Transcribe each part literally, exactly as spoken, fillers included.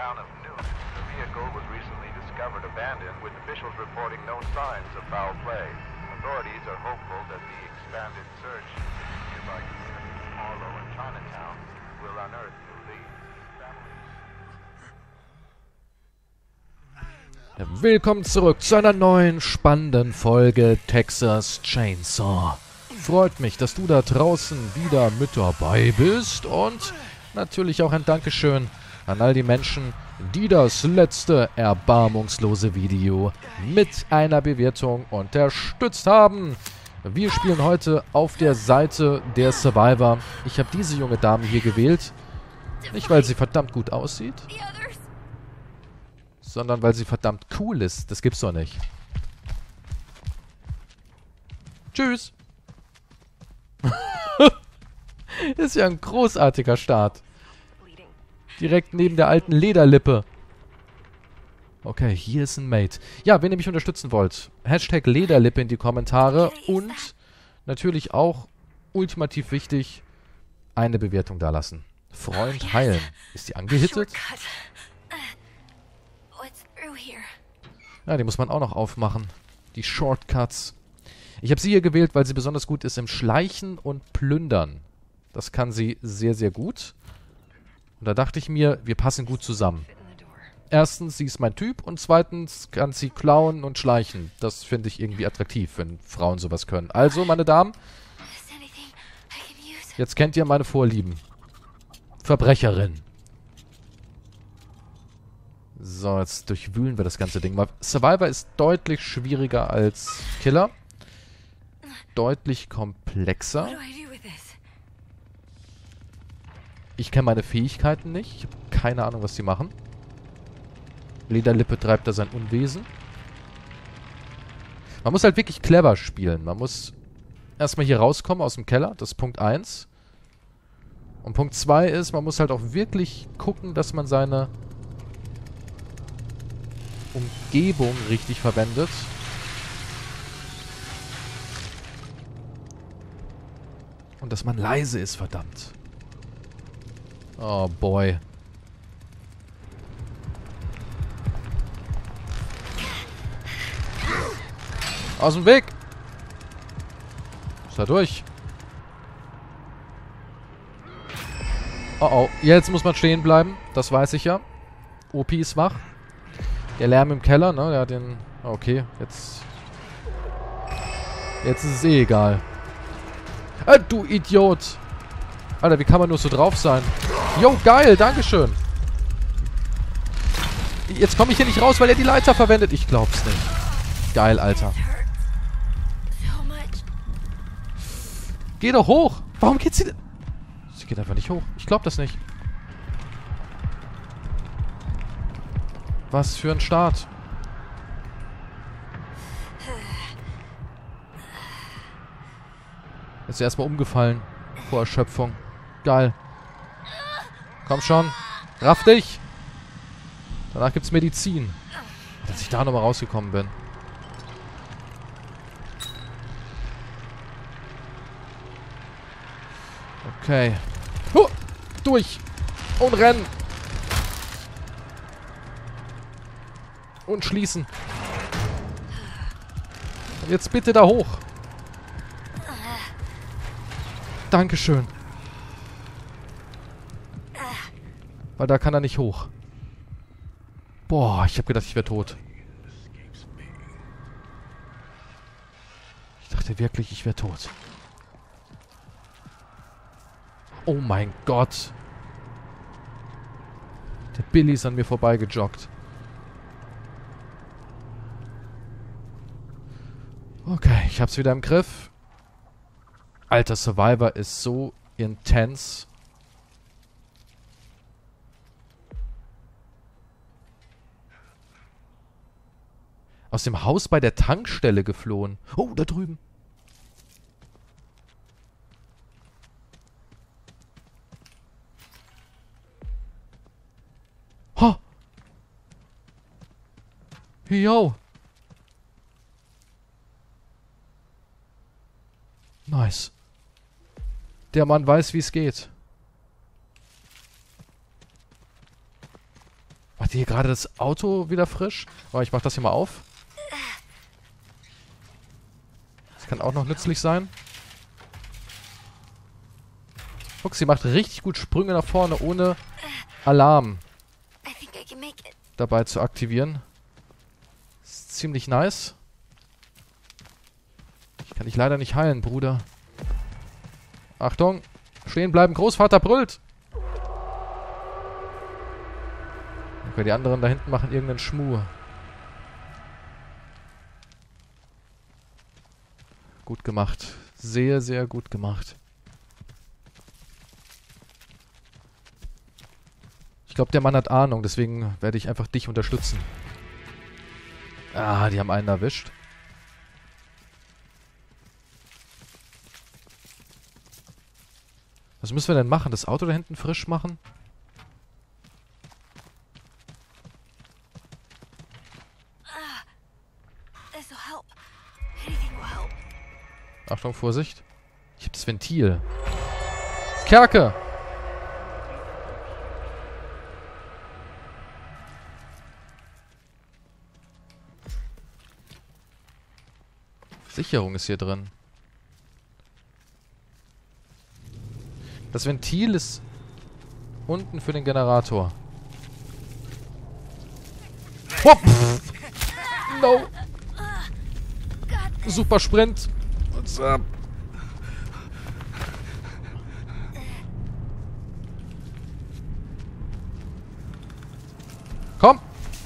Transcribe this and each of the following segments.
town of Newt, the vehicle was recently discovered abandoned, with officials reporting no signs of foul play. Authorities are hopeful that the expanded search in nearby communities Harlow and Chinatown will unearth new leads. Willkommen zurück zu einer neuen spannenden Folge Texas Chainsaw. Freut mich, dass du da draußen wieder mit dabei bist und natürlich auch ein Dankeschön an all die Menschen, die das letzte erbarmungslose Video mit einer Bewertung unterstützt haben. Wir spielen heute auf der Seite der Survivor. Ich habe diese junge Dame hier gewählt, nicht weil sie verdammt gut aussieht, sondern weil sie verdammt cool ist. Das gibt's doch nicht. Tschüss. Ist ja ein großartiger Start. Direkt neben der alten Lederlippe. Okay, hier ist ein Mate. Ja, wenn ihr mich unterstützen wollt, Hashtag Lederlippe in die Kommentare und natürlich auch, ultimativ wichtig, eine Bewertung dalassen. Freund heilen. Ist die angehittet? Ja, die muss man auch noch aufmachen. Die Shortcuts. Ich habe sie hier gewählt, weil sie besonders gut ist im Schleichen und Plündern. Das kann sie sehr, sehr gut. Und da dachte ich mir, wir passen gut zusammen. Erstens, sie ist mein Typ und zweitens kann sie klauen und schleichen. Das finde ich irgendwie attraktiv, wenn Frauen sowas können. Also, meine Damen, jetzt kennt ihr meine Vorlieben. Verbrecherin. So, jetzt durchwühlen wir das ganze Ding mal. Survivor ist deutlich schwieriger als Killer. Deutlich komplexer. Ich kenne meine Fähigkeiten nicht. Ich habe keine Ahnung, was die machen. Lederlippe treibt da sein Unwesen. Man muss halt wirklich clever spielen. Man muss erstmal hier rauskommen aus dem Keller. Das ist Punkt eins. Und Punkt zwei ist, man muss halt auch wirklich gucken, dass man seine Umgebung richtig verwendet. Und dass man leise ist, verdammt. Oh boy. Aus dem Weg! Ist da durch. Oh oh. Jetzt muss man stehen bleiben. Das weiß ich ja. O P ist wach. Der Lärm im Keller, ne? Der hat den... Okay, jetzt... Jetzt ist es eh egal. Ah, du Idiot! Alter, wie kann man nur so drauf sein? Jo, geil, dankeschön! Jetzt komme ich hier nicht raus, weil er die Leiter verwendet. Ich glaub's nicht. Geil, Alter. Geh doch hoch! Warum geht sie denn? Sie geht einfach nicht hoch. Ich glaub das nicht. Was für ein Start. Ist erstmal umgefallen. Vor Erschöpfung. Geil. Komm schon. Raff dich. Danach gibt's Medizin. Dass ich da nochmal rausgekommen bin. Okay. Huh, durch. Und rennen. Und schließen. Und jetzt bitte da hoch. Dankeschön. Weil da kann er nicht hoch. Boah, ich habe gedacht, ich wäre tot. Ich dachte wirklich, ich wäre tot. Oh mein Gott. Der Billy ist an mir vorbeigejoggt. Okay, ich hab's wieder im Griff. Alter, Survivor ist so intens. Aus dem Haus bei der Tankstelle geflohen. Oh, da drüben. Ha! Yo! Nice. Der Mann weiß, wie es geht. Macht ihr hier gerade das Auto wieder frisch? Oh, ich mach das hier mal auf. Das kann auch noch nützlich sein. Guck, sie macht richtig gut Sprünge nach vorne, ohne Alarm dabei zu aktivieren. Ist ziemlich nice. Ich kann dich leider nicht heilen, Bruder. Achtung! Stehen bleiben, Großvater brüllt! Okay, die anderen da hinten machen irgendeinen Schmuh. Gut gemacht. Sehr, sehr gut gemacht. Ich glaube, der Mann hat Ahnung, deswegen werde ich einfach dich unterstützen. Ah, die haben einen erwischt. Was müssen wir denn machen? Das Auto da hinten frisch machen? Achtung, Vorsicht. Ich habe das Ventil. Kerke! Sicherung ist hier drin. Das Ventil ist unten für den Generator. Hopp! No! Super Sprint! What's up? Komm!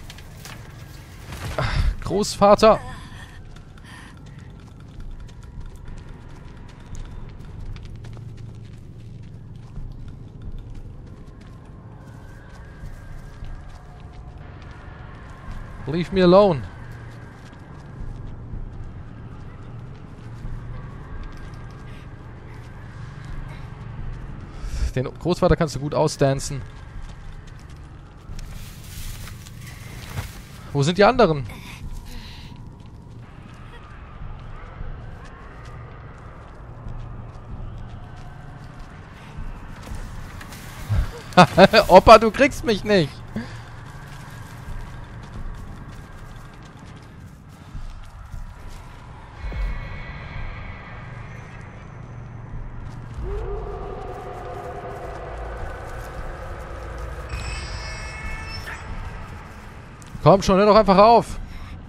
Ach, Großvater! Leave me alone. Den Großvater kannst du gut ausdancen. Wo sind die anderen? Opa, du kriegst mich nicht. Komm schon, hör doch einfach auf.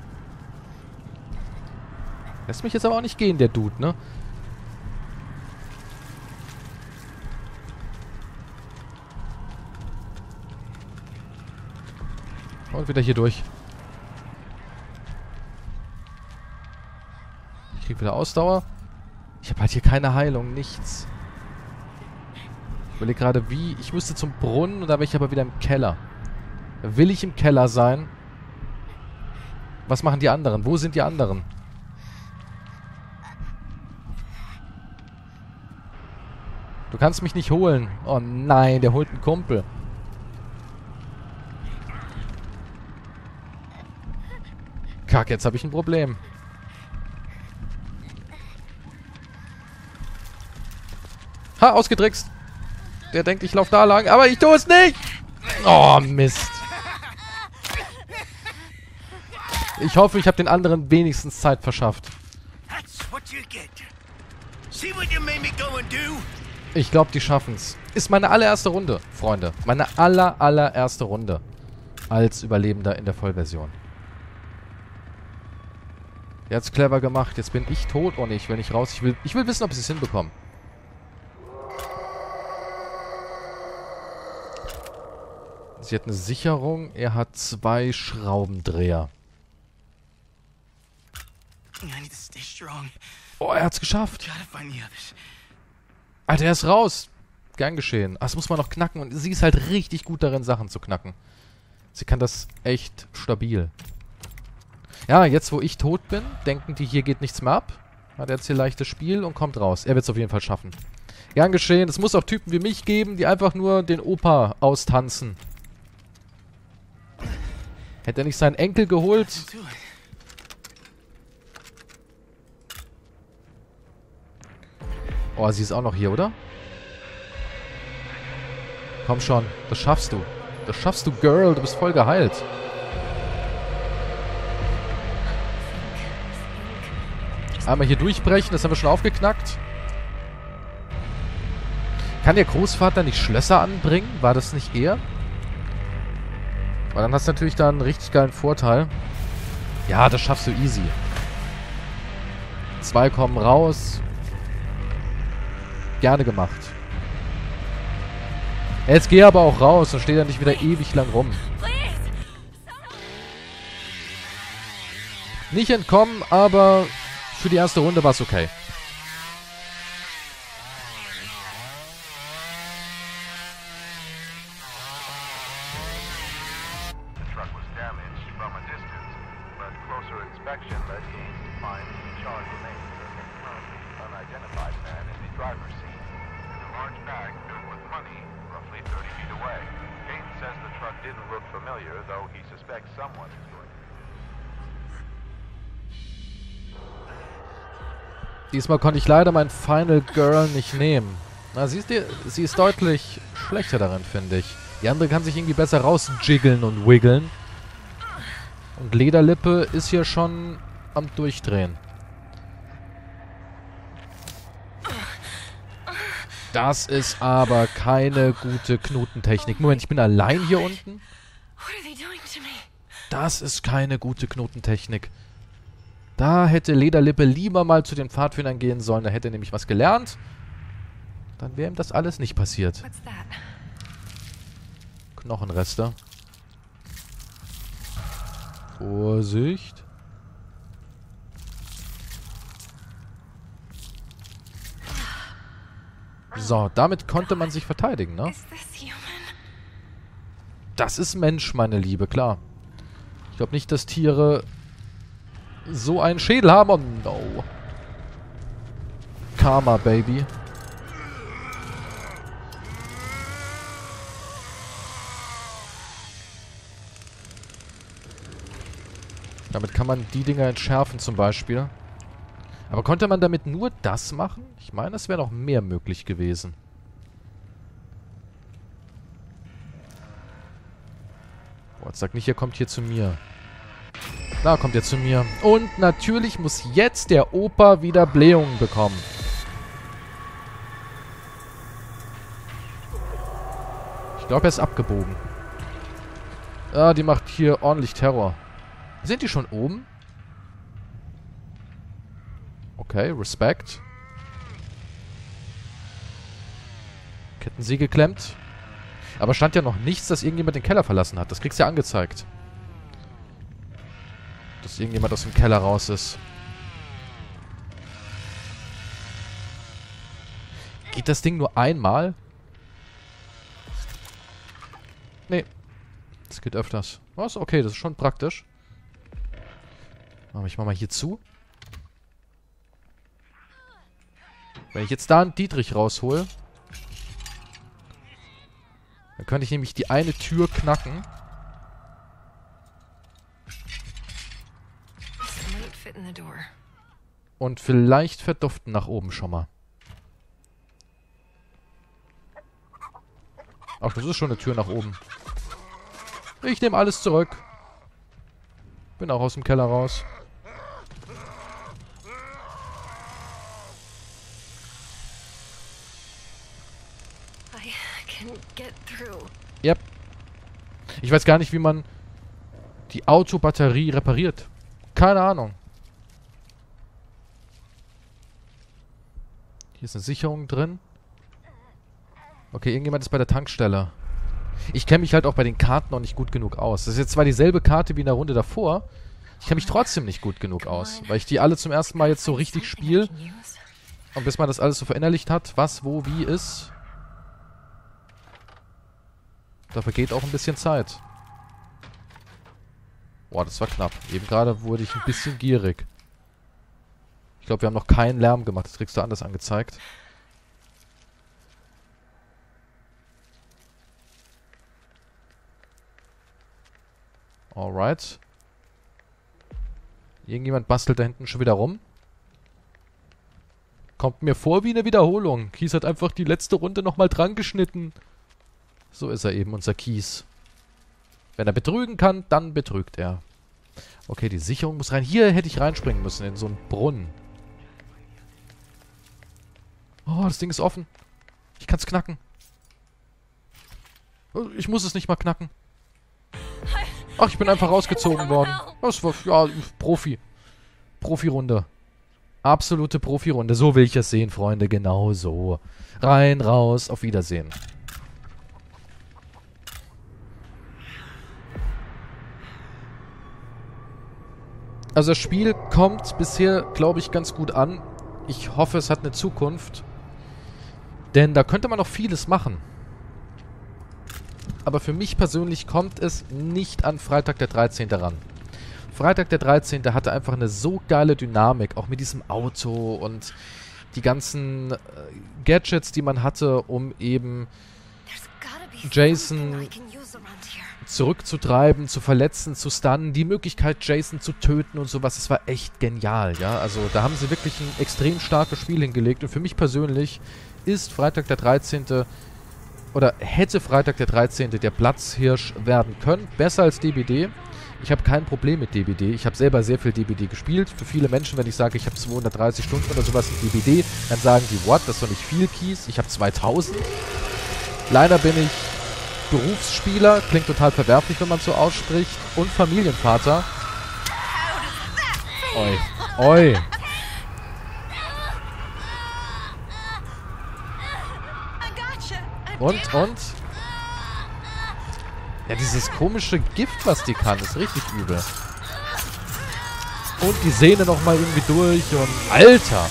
Lässt mich jetzt aber auch nicht gehen, der Dude, ne? Und wieder hier durch. Ich krieg wieder Ausdauer. Ich habe halt hier keine Heilung, nichts. Ich überlege gerade wie. Ich müsste zum Brunnen und da bin ich aber wieder im Keller. Will ich im Keller sein? Was machen die anderen? Wo sind die anderen? Du kannst mich nicht holen. Oh nein, der holt einen Kumpel. Kack, jetzt habe ich ein Problem. Ha, ausgetrickst. Der denkt, ich laufe da lang, aber ich tue es nicht. Oh, Mist. Ich hoffe, ich habe den anderen wenigstens Zeit verschafft. Ich glaube, die schaffen's. Ist meine allererste Runde, Freunde. Meine aller, allererste Runde. Als Überlebender in der Vollversion. Der hat's clever gemacht. Jetzt bin ich tot. Oh ne, ich will nicht raus. Ich will, ich will wissen, ob sie es hinbekommen. Sie hat eine Sicherung. Er hat zwei Schraubendreher. Oh, er hat's geschafft. Alter, er ist raus. Gern geschehen. Ach, das muss man noch knacken. Und sie ist halt richtig gut darin, Sachen zu knacken. Sie kann das echt stabil. Ja, jetzt wo ich tot bin, denken die, hier geht nichts mehr ab. Hat er jetzt hier leichtes Spiel und kommt raus. Er wird es auf jeden Fall schaffen. Gern geschehen. Es muss auch Typen wie mich geben, die einfach nur den Opa austanzen. Hätte er nicht seinen Enkel geholt... Oh, sie ist auch noch hier, oder? Komm schon, das schaffst du. Das schaffst du, Girl. Du bist voll geheilt. Einmal hier durchbrechen. Das haben wir schon aufgeknackt. Kann der Großvater nicht Schlösser anbringen? War das nicht er? Weil dann hast du natürlich da einen richtig geilen Vorteil. Ja, das schaffst du easy. Zwei kommen raus. Gerne gemacht. Jetzt geh aber auch raus und steh da nicht wieder ewig lang rum. Nicht entkommen, aber für die erste Runde war es okay. Diesmal konnte ich leider mein Final Girl nicht nehmen. Na, siehst du, sie ist deutlich schlechter darin, finde ich. Die andere kann sich irgendwie besser rausjiggeln und wiggeln. Und Lederlippe ist hier schon am Durchdrehen. Das ist aber keine gute Knotentechnik. Moment, ich bin allein hier unten? Das ist keine gute Knotentechnik. Da hätte Lederlippe lieber mal zu den Pfadfindern gehen sollen. Da hätte er nämlich was gelernt. Dann wäre ihm das alles nicht passiert. Knochenreste. Vorsicht. So, damit konnte man sich verteidigen, ne? Das ist Mensch, meine Liebe, klar. Ich glaube nicht, dass Tiere so einen Schädel haben. Oh no. Karma, Baby. Damit kann man die Dinger entschärfen zum Beispiel. Aber konnte man damit nur das machen? Ich meine, es wäre noch mehr möglich gewesen. Boah, jetzt sag nicht, ihr kommt hier zu mir. Da kommt er zu mir. Und natürlich muss jetzt der Opa wieder Blähungen bekommen. Ich glaube, er ist abgebogen. Ah, die macht hier ordentlich Terror. Sind die schon oben? Okay, Respekt. Kettensäge geklemmt. Aber stand ja noch nichts, dass irgendjemand den Keller verlassen hat. Das kriegst du ja angezeigt. Dass irgendjemand aus dem Keller raus ist. Geht das Ding nur einmal? Nee. Das geht öfters. Was? Okay, das ist schon praktisch. Aber ich mach mal hier zu. Wenn ich jetzt da einen Dietrich raushole, dann könnte ich nämlich die eine Tür knacken. Und vielleicht verduften nach oben schon mal. Ach, das ist schon eine Tür nach oben. Ich nehme alles zurück. Bin auch aus dem Keller raus. Yep. Ich weiß gar nicht, wie man die Autobatterie repariert. Keine Ahnung. Hier ist eine Sicherung drin. Okay, irgendjemand ist bei der Tankstelle. Ich kenne mich halt auch bei den Karten noch nicht gut genug aus. Das ist jetzt zwar dieselbe Karte wie in der Runde davor. Ich kenne mich trotzdem nicht gut genug aus. Weil ich die alle zum ersten Mal jetzt so richtig spiele. Und bis man das alles so verinnerlicht hat, was, wo, wie ist. Da vergeht auch ein bisschen Zeit. Boah, das war knapp. Eben gerade wurde ich ein bisschen gierig. Ich glaube, wir haben noch keinen Lärm gemacht. Das kriegst du anders angezeigt. Alright. Irgendjemand bastelt da hinten schon wieder rum. Kommt mir vor wie eine Wiederholung. Kies hat einfach die letzte Runde nochmal dran geschnitten. So ist er eben, unser Kies. Wenn er betrügen kann, dann betrügt er. Okay, die Sicherung muss rein. Hier hätte ich reinspringen müssen, in so einen Brunnen. Oh, das Ding ist offen. Ich kann es knacken. Ich muss es nicht mal knacken. Ach, ich bin einfach rausgezogen worden. Das war, ja, Profi. Profi-Runde. Absolute Profi-Runde. So will ich es sehen, Freunde. Genau so. Rein, raus, auf Wiedersehen. Also das Spiel kommt bisher, glaube ich, ganz gut an. Ich hoffe, es hat eine Zukunft. Denn da könnte man noch vieles machen. Aber für mich persönlich kommt es nicht an Freitag der dreizehnte ran. Freitag der dreizehnte hatte einfach eine so geile Dynamik, auch mit diesem Auto und die ganzen äh, Gadgets, die man hatte, um eben Jason zurückzutreiben, zu verletzen, zu stunnen, die Möglichkeit, Jason zu töten und sowas. Das war echt genial, ja. Also da haben sie wirklich ein extrem starkes Spiel hingelegt. Und für mich persönlich ist Freitag der dreizehnte oder hätte Freitag der dreizehnte der Platzhirsch werden können. Besser als D B D. Ich habe kein Problem mit D B D. Ich habe selber sehr viel D B D gespielt. Für viele Menschen, wenn ich sage, ich habe zweihundertdreißig Stunden oder sowas in D B D, dann sagen die, what, das ist doch nicht viel, Kies. Ich habe zweitausend. Leider bin ich Berufsspieler. Klingt total verwerflich, wenn man so ausspricht. Und Familienvater. Oi. Oi. Und, und? Ja, dieses komische Gift, was die kann, ist richtig übel. Und die Sehne nochmal irgendwie durch und... Alter!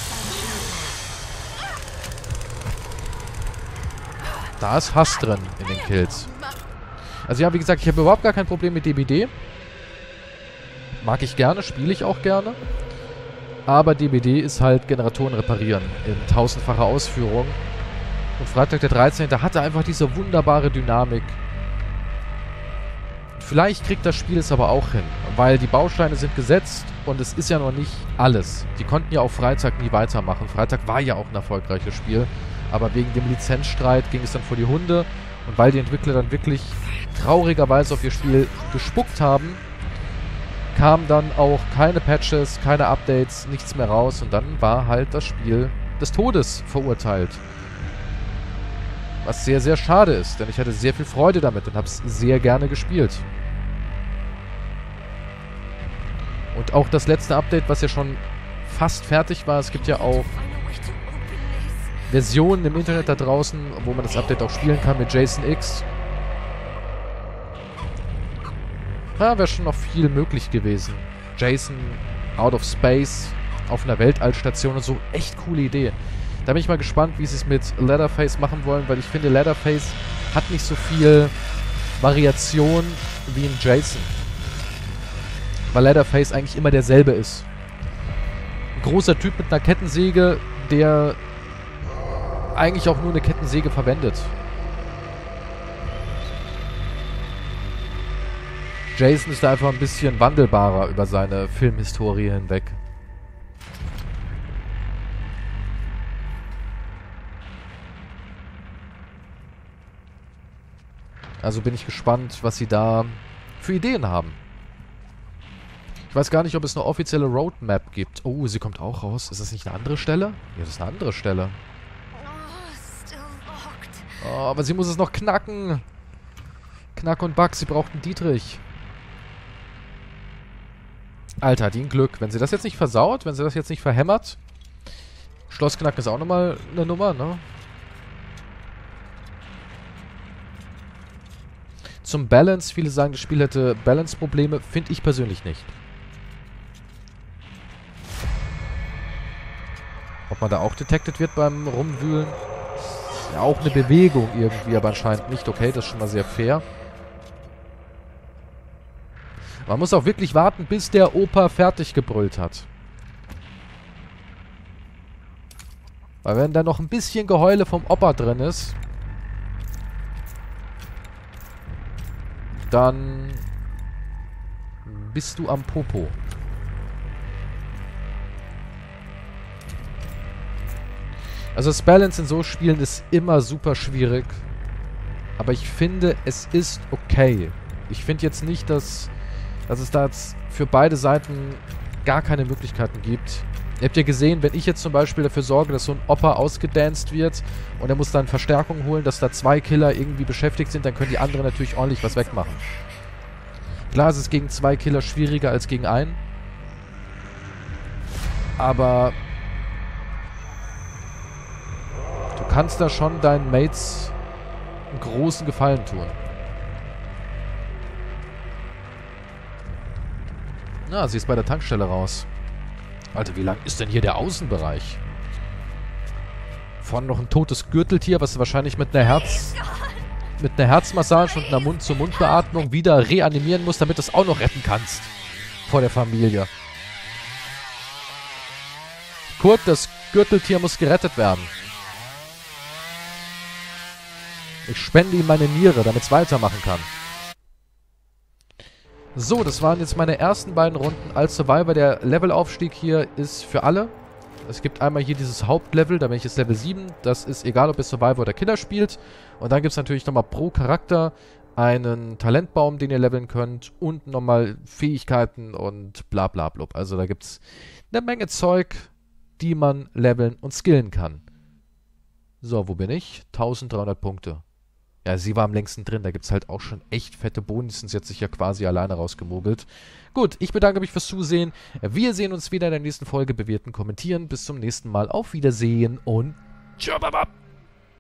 Da ist Hass drin in den Kills. Also ja, wie gesagt, ich habe überhaupt gar kein Problem mit D B D. Mag ich gerne, spiele ich auch gerne. Aber D B D ist halt Generatoren reparieren in tausendfacher Ausführung. Und Freitag der dreizehnte hatte einfach diese wunderbare Dynamik. Vielleicht kriegt das Spiel es aber auch hin, weil die Bausteine sind gesetzt und es ist ja noch nicht alles. Die konnten ja auch Freitag nie weitermachen. Freitag war ja auch ein erfolgreiches Spiel, aber wegen dem Lizenzstreit ging es dann vor die Hunde und weil die Entwickler dann wirklich traurigerweise auf ihr Spiel gespuckt haben, kamen dann auch keine Patches, keine Updates, nichts mehr raus und dann war halt das Spiel des Todes verurteilt. Was sehr, sehr schade ist, denn ich hatte sehr viel Freude damit und habe es sehr gerne gespielt. Und auch das letzte Update, was ja schon fast fertig war, es gibt ja auch Versionen im Internet da draußen, wo man das Update auch spielen kann mit Jason X. Ja, wäre schon noch viel möglich gewesen. Jason out of space auf einer Weltallstation und so, echt coole Idee. Da bin ich mal gespannt, wie sie es mit Leatherface machen wollen, weil ich finde, Leatherface hat nicht so viel Variation wie in Jason. Weil Leatherface eigentlich immer derselbe ist. Ein großer Typ mit einer Kettensäge, der eigentlich auch nur eine Kettensäge verwendet. Jason ist da einfach ein bisschen wandelbarer über seine Filmhistorie hinweg. Also bin ich gespannt, was sie da für Ideen haben. Ich weiß gar nicht, ob es eine offizielle Roadmap gibt. Oh, sie kommt auch raus. Ist das nicht eine andere Stelle? Ja, das ist eine andere Stelle. Oh, aber sie muss es noch knacken. Knack und Back, sie braucht einen Dietrich. Alter, hat die ein Glück. Wenn sie das jetzt nicht versaut, wenn sie das jetzt nicht verhämmert. Schlossknacken ist auch nochmal eine Nummer, ne? Zum Balance, viele sagen, das Spiel hätte Balance-Probleme. Finde ich persönlich nicht. Ob man da auch detected wird beim Rumwühlen? Ja, auch eine Bewegung irgendwie, aber anscheinend nicht. Okay, das ist schon mal sehr fair. Man muss auch wirklich warten, bis der Opa fertig gebrüllt hat. Weil wenn da noch ein bisschen Geheule vom Opa drin ist, dann bist du am Popo. Also das Balance in so Spielen ist immer super schwierig. Aber ich finde, es ist okay. Ich finde jetzt nicht, dass, dass es da jetzt für beide Seiten gar keine Möglichkeiten gibt. Ihr habt ja gesehen, wenn ich jetzt zum Beispiel dafür sorge, dass so ein Opa ausgedanced wird und er muss dann Verstärkung holen, dass da zwei Killer irgendwie beschäftigt sind, dann können die anderen natürlich ordentlich was wegmachen. Klar, es ist gegen zwei Killer schwieriger als gegen einen. Aber du kannst da schon deinen Mates einen großen Gefallen tun. Na, sie ist bei der Tankstelle raus. Alter, wie lang ist denn hier der Außenbereich? Vorne noch ein totes Gürteltier, was du wahrscheinlich mit einer Herz... mit einer Herzmassage und einer Mund-zu-Mund-Beatmung wieder reanimieren musst, damit du es auch noch retten kannst. Vor der Familie. Kurt, das Gürteltier muss gerettet werden. Ich spende ihm meine Niere, damit es weitermachen kann. So, das waren jetzt meine ersten beiden Runden als Survivor. Der Levelaufstieg hier ist für alle. Es gibt einmal hier dieses Hauptlevel, da bin ich jetzt Level sieben. Das ist egal, ob ihr Survivor oder Killer spielt. Und dann gibt es natürlich nochmal pro Charakter einen Talentbaum, den ihr leveln könnt. Und nochmal Fähigkeiten und bla bla blub. Also da gibt es eine Menge Zeug, die man leveln und skillen kann. So, wo bin ich? dreizehnhundert Punkte. Ja, sie war am längsten drin. Da gibt es halt auch schon echt fette Bonis. Sie hat sich ja quasi alleine rausgemogelt. Gut, ich bedanke mich fürs Zusehen. Wir sehen uns wieder in der nächsten Folge. Bewerten, kommentieren. Bis zum nächsten Mal. Auf Wiedersehen und tschüss.